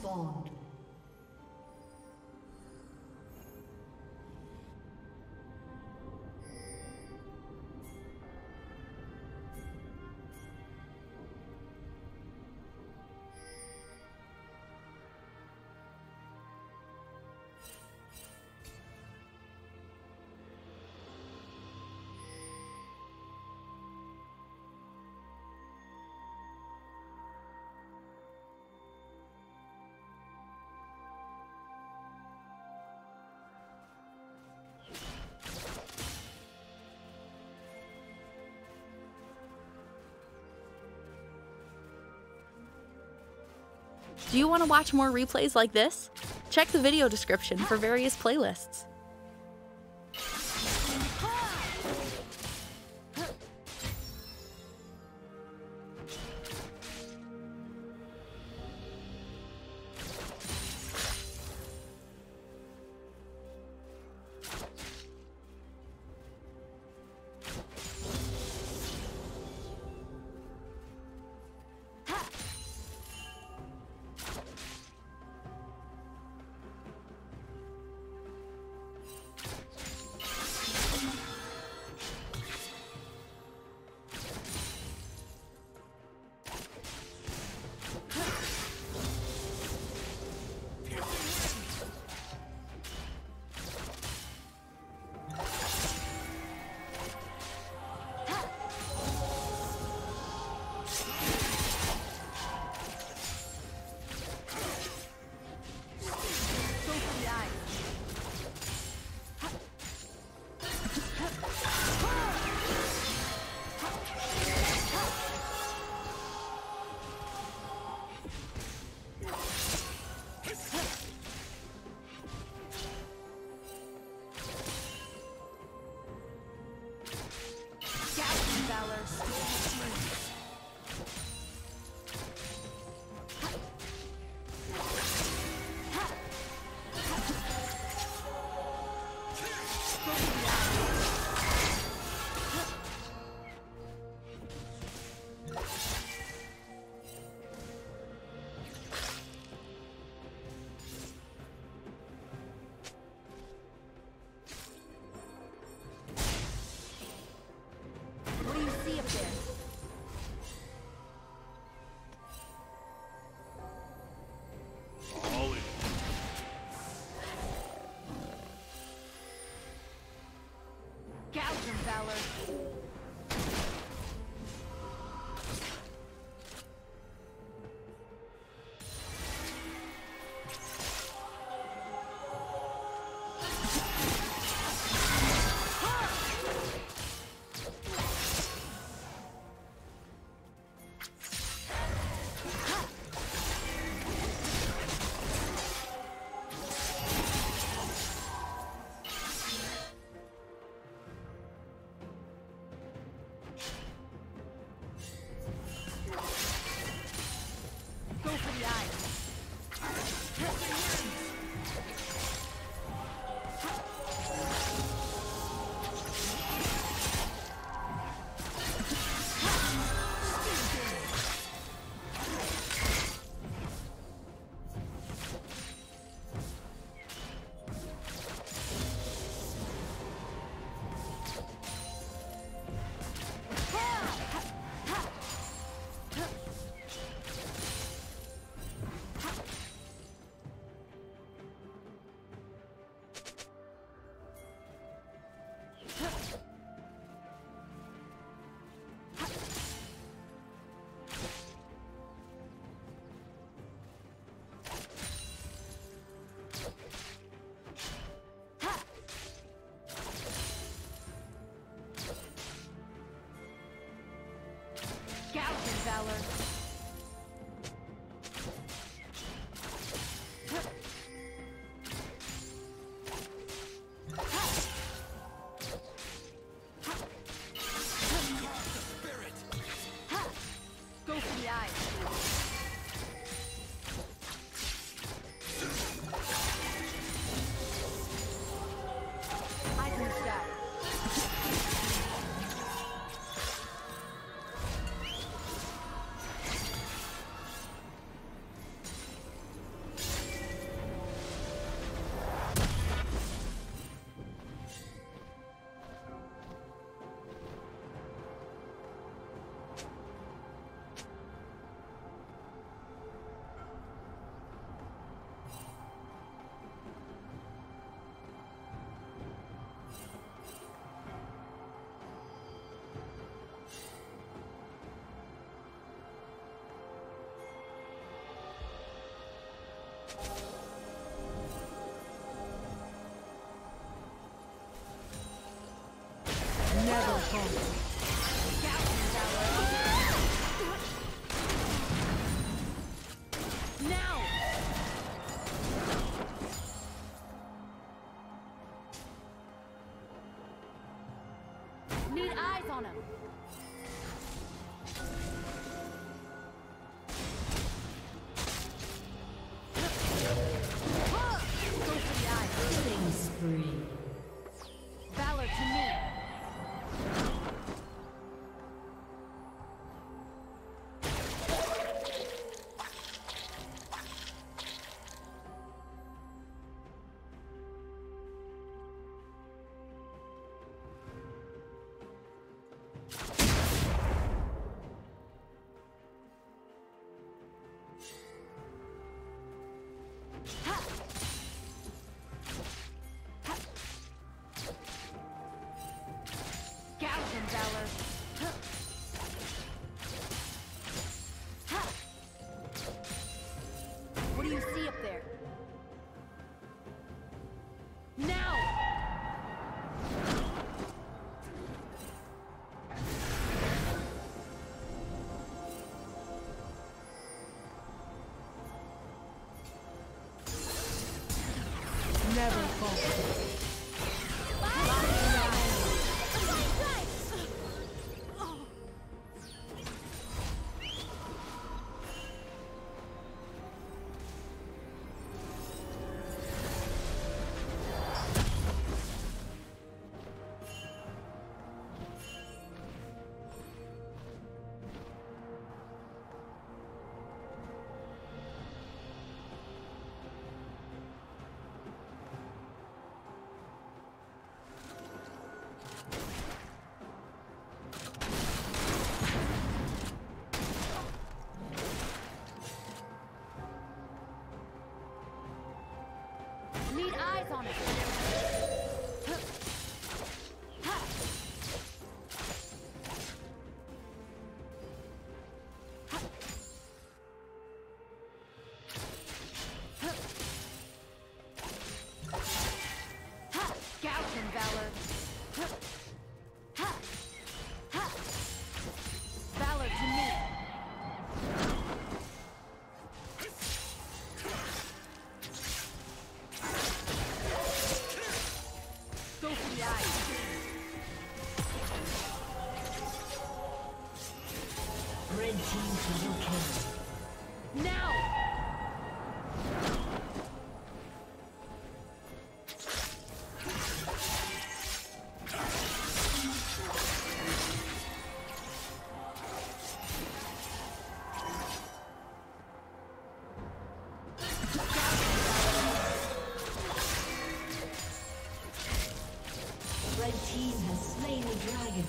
spawned. Do you want to watch more replays like this? Check the video description for various playlists. Never fall. Now! Need eyes on him. Go for the eyes. Killing spree. Valor to me. Valor. What do you see up there? Now! Never fall. Need eyes on it. Gout and Valor. Valor to me. Go for the eyes. Red team double kill. Now! Red team has slain the dragon.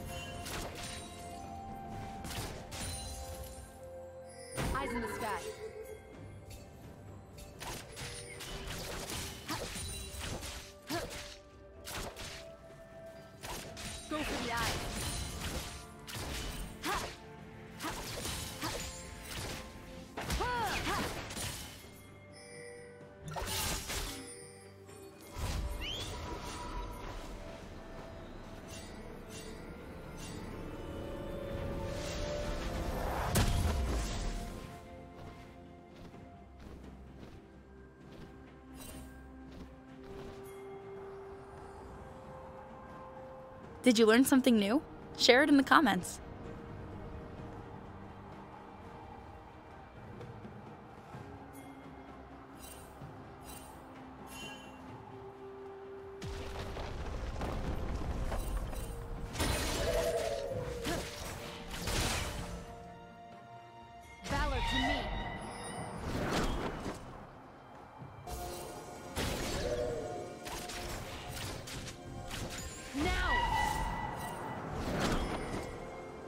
Eyes in the sky. Go for the eyes. Did you learn something new? Share it in the comments. Valor to me. Now!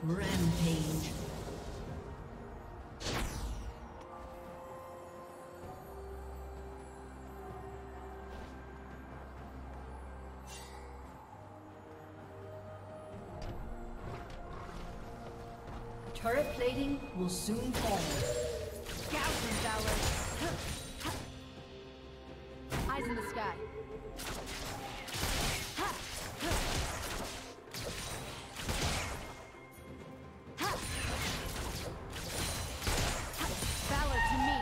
Rampage. Turret plating will soon fall. Gouge Valor. Eyes in the sky. Valor to me.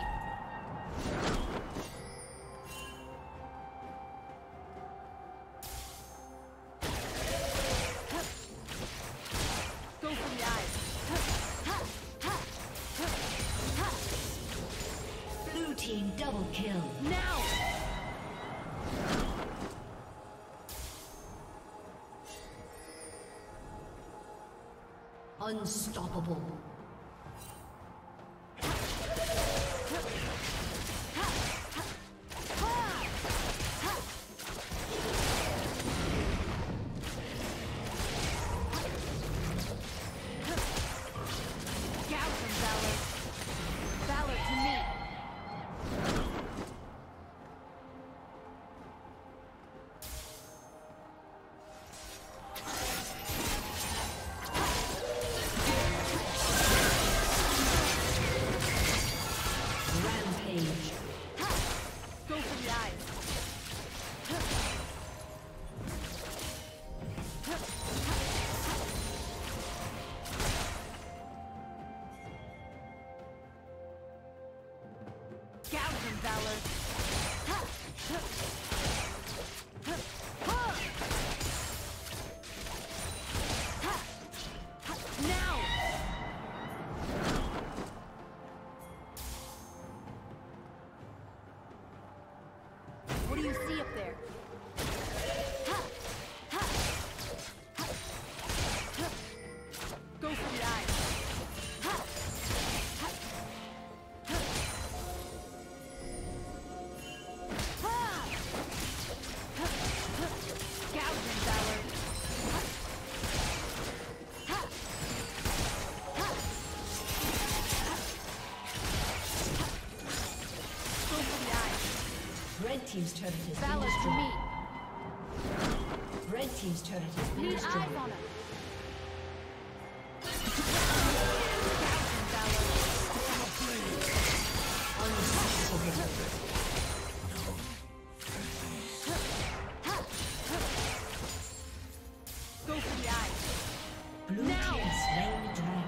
Go for the eyes. Blue team double kill. Now! Unstoppable. Gouge Valor. Valor to me. Rampage. Go for the eyes. Gouge Valor. Now! What do you see up there? Go for the eyes. Gouge Valor. Go for the eyes. Red team's turret has been Valor to destroyed. me. Red team's turret has been Need destroyed. eyes on him. Gouge Valor. Unstoppable. Go for the eyes. Blue Now. team slain the dragon.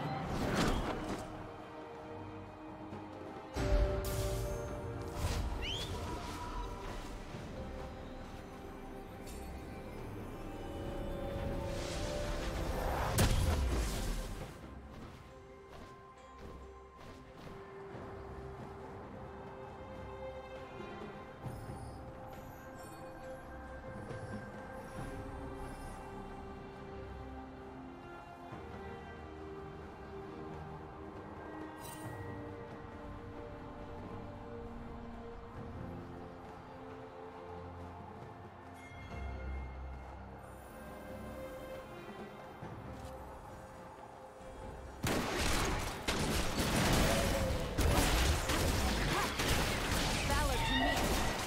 Valor to me.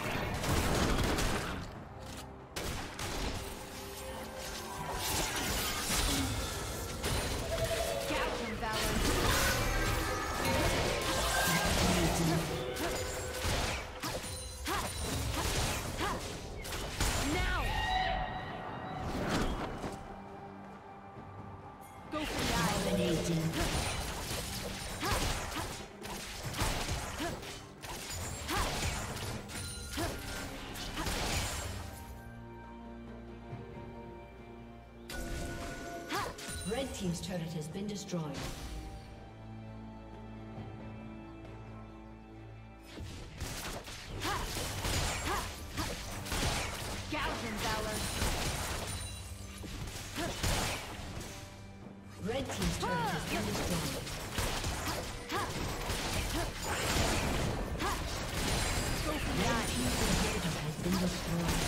Gouge Valor. Now! Go for the eyes. Dominating. Red team's turret has been destroyed. Gouge Valor. Red team's turret has been destroyed. Go for the Red eyes. team's inhibitor has been destroyed.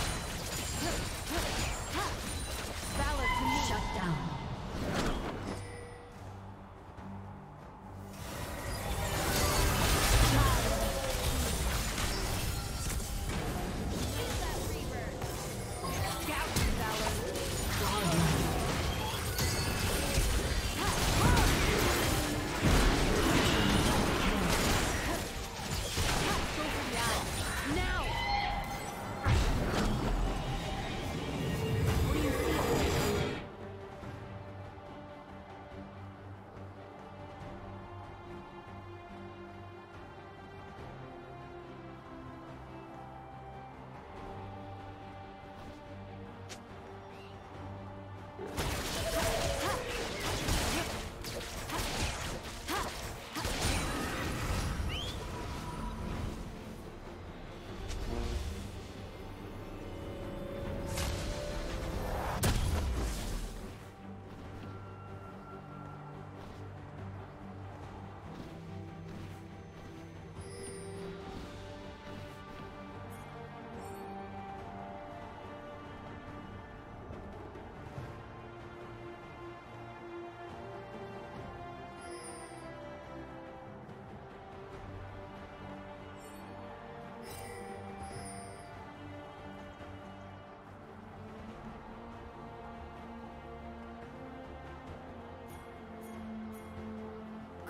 Valor to me. Shut down.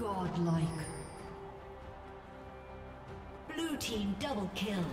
Godlike. Blue team double kill.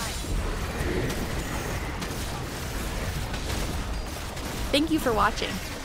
Thank you for watching.